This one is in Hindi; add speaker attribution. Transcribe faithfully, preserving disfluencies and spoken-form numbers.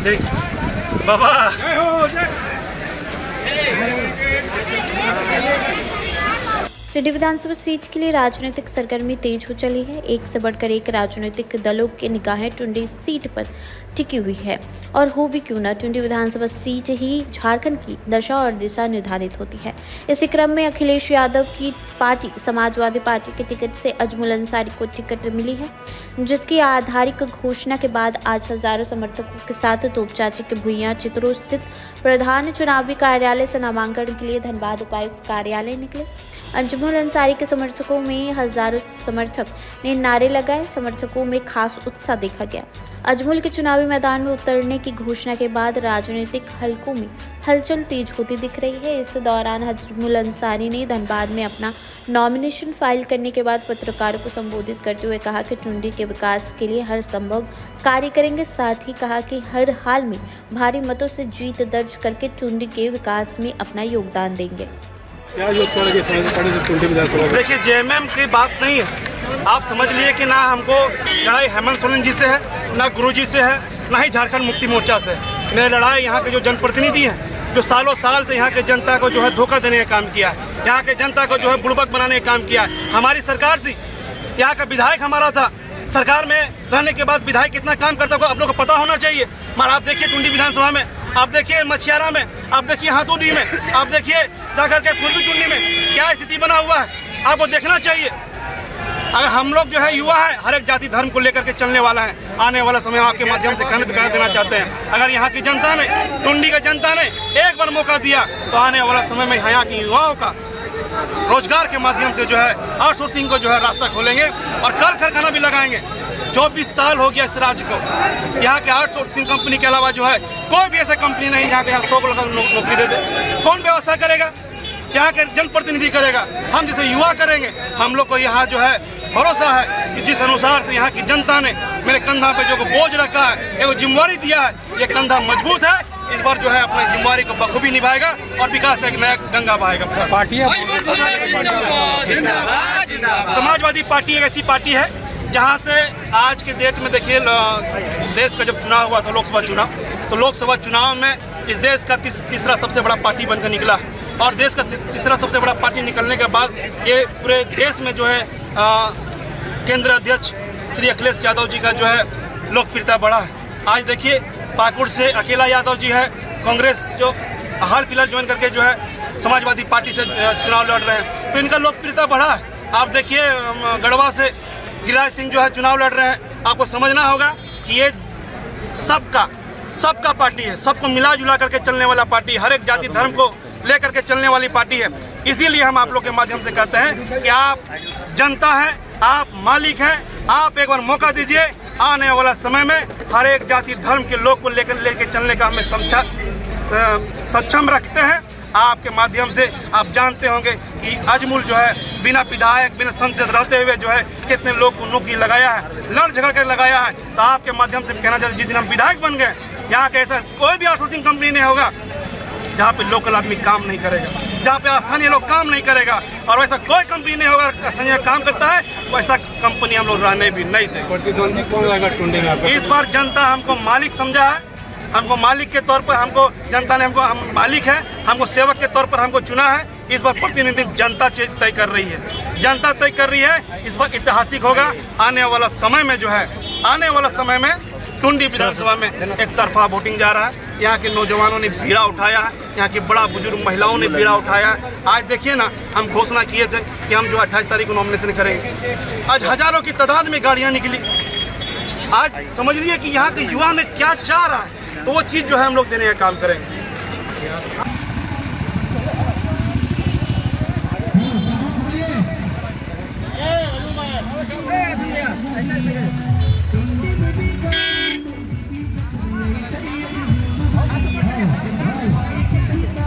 Speaker 1: बाबा
Speaker 2: टुंडी विधानसभा सीट के लिए राजनीतिक सरगर्मी तेज हो चली है। एक से बढ़कर एक राजनीतिक दलों की निगाहें टुंडी सीट पर टिकी हुई है और हो भी क्यों न, टुंडी विधानसभा सीट ही झारखंड की दशा और दिशा निर्धारित होती है। इसी क्रम में अखिलेश यादव की पार्टी समाजवादी पार्टी के टिकट से अजमुल अंसारी को टिकट मिली है, जिसकी आधिकारिक घोषणा के बाद आज हजारों समर्थकों के साथ तोपचाची के भुइयां चित्रों स्थित प्रधान चुनावी कार्यालय से नामांकन के लिए धनबाद उपायुक्त कार्यालय निकले। अजमुल अंसारी के समर्थकों में हजारों समर्थक ने नारे लगाए। समर्थकों में खास उत्साह देखा गया। अजमुल के चुनावी मैदान में उतरने की घोषणा के बाद राजनीतिक हलकों में हलचल तेज होती दिख रही है। इस दौरान अजमुल अंसारी ने धनबाद में अपना नॉमिनेशन फाइल करने के बाद पत्रकारों को संबोधित करते हुए कहा कि टुंडी के विकास के लिए हर संभव कार्य करेंगे। साथ ही कहा कि हर हाल में भारी मतों से जीत दर्ज करके टुंडी के विकास में अपना योगदान देंगे।
Speaker 1: क्या देखिए, जेएमएम की बात नहीं है। आप समझ लिए कि ना हमको लड़ाई हेमंत सोरेन जी से है, ना गुरु जी से है, ना ही झारखंड मुक्ति मोर्चा से। मेरी लड़ाई यहाँ के जो जनप्रतिनिधि हैं, जो सालों साल से यहाँ के जनता को जो है धोखा देने का काम किया है, यहाँ के जनता को जो है बुड़बक बनाने का काम किया है। हमारी सरकार थी, यहाँ का विधायक हमारा था। सरकार में रहने के बाद विधायक कितना काम करता है आप लोग को पता होना चाहिए। मगर आप देखिए टुंडी विधानसभा में, आप देखिए मछियारा में, आप देखिए हाथोडी में, आप देखिए जाकर के पूर्वी टुंडी में क्या स्थिति बना हुआ है, आपको देखना चाहिए। अगर हम लोग जो है युवा है, हर एक जाति धर्म को लेकर के चलने वाला है। आने वाला समय आपके माध्यम से कहने कर देना चाहते हैं, अगर यहाँ की जनता ने, टुंडी की जनता ने एक बार मौका दिया तो आने वाला समय में यहाँ की युवाओं का रोजगार के माध्यम से जो है आउटसोर्सिंग को जो है रास्ता खोलेंगे और कल कारखाना भी लगाएंगे। चौबीस साल हो गया इस राज्य को, यहाँ के आउटसोर्सिंग कंपनी के अलावा जो है कोई भी ऐसा कंपनी नहीं जहाँ पे यहाँ सौ को नौकरी दे दे। कौन व्यवस्था करेगा? यहाँ के जनप्रतिनिधि करेगा। हम जैसे युवा करेंगे। हम लोग को यहाँ जो है भरोसा है कि जिस अनुसार से यहाँ की जनता ने मेरे कंधा पे जो बोझ रखा है, एक जिम्मेवारी दिया है, ये कंधा मजबूत है। इस बार जो है अपनी जिम्मेवारी को बखूबी निभाएगा और विकास का एक नया गंगा बहाएगा। पार्टी समाजवादी पार्टी एक ऐसी पार्टी है जहाँ से आज के डेट में देखिए, देश का जब चुनाव हुआ था, लोकसभा चुनाव, तो लोकसभा चुनाव में इस देश का तीस, तीसरा सबसे बड़ा पार्टी बनकर निकला और देश का तीसरा सबसे बड़ा पार्टी निकलने के बाद ये पूरे देश में जो है केंद्र अध्यक्ष श्री अखिलेश यादव जी का जो है लोकप्रियता बढ़ा है। आज देखिए पाकुड़ से अकेला यादव जी है, कांग्रेस जो हाल फिलहाल ज्वाइन करके जो है समाजवादी पार्टी से चुनाव लड़ रहे हैं, तो इनका लोकप्रियता बढ़ा है। आप देखिए गढ़वा से गिरिराज सिंह जो है चुनाव लड़ रहे हैं। आपको समझना होगा कि ये सबका सबका पार्टी है, सबको मिला जुला करके चलने वाला पार्टी, हर एक जाति धर्म को लेकर के चलने वाली पार्टी है। इसीलिए हम आप लोग के माध्यम से कहते हैं कि आप जनता हैं, आप मालिक हैं, आप एक बार मौका दीजिए। आने वाला समय में हर एक जाति धर्म के लोग को लेकर लेकर चलने का हमें सक्षम रखते हैं। आपके माध्यम से आप जानते होंगे कि अजमुल जो है बिना विधायक, बिना संसद रहते हुए जो है कितने लोग को नौकरी लगाया है, लड़ झगड़ कर लगाया है। तो आपके माध्यम से कहना चाहते, जिस दिन हम विधायक बन गए, यहाँ के ऐसा कोई भी आउटसोर्सिंग कंपनी नहीं होगा जहाँ पे लोकल आदमी काम नहीं करेगा, जहाँ पे स्थानीय लोग काम नहीं करेगा, और वैसा कोई कंपनी नहीं होगा स्थानीय काम करता है, वैसा कंपनी हम लोग रहने भी नहीं थे।
Speaker 3: प्रतिद्वंदी कौन रहेगा टुंडी में?
Speaker 1: इस बार जनता हमको मालिक समझा है, हमको मालिक के तौर पर, हमको जनता ने हमको हम मालिक है, हमको सेवक के तौर पर हमको चुना है। इस बार प्रतिनिधि जनता तय कर रही है, जनता तय कर रही है। इस बार ऐतिहासिक होगा। आने वाला समय में जो है, आने वाला समय में टुंडी विधानसभा में एक तरफा वोटिंग जा रहा है। यहाँ के नौजवानों ने भीड़ा उठाया है, यहाँ की बड़ा बुजुर्ग महिलाओं ने भीड़ा उठाया है। आज देखिए ना, हम घोषणा किए थे कि हम जो अट्ठाईस तारीख को नॉमिनेशन करेंगे। आज हजारों की तादाद में गाड़ियाँ निकली। आज समझ लीजिए कि यहाँ के युवा में क्या चाह रहा है, तो वो चीज़ जो है हम लोग देने का काम करेंगे।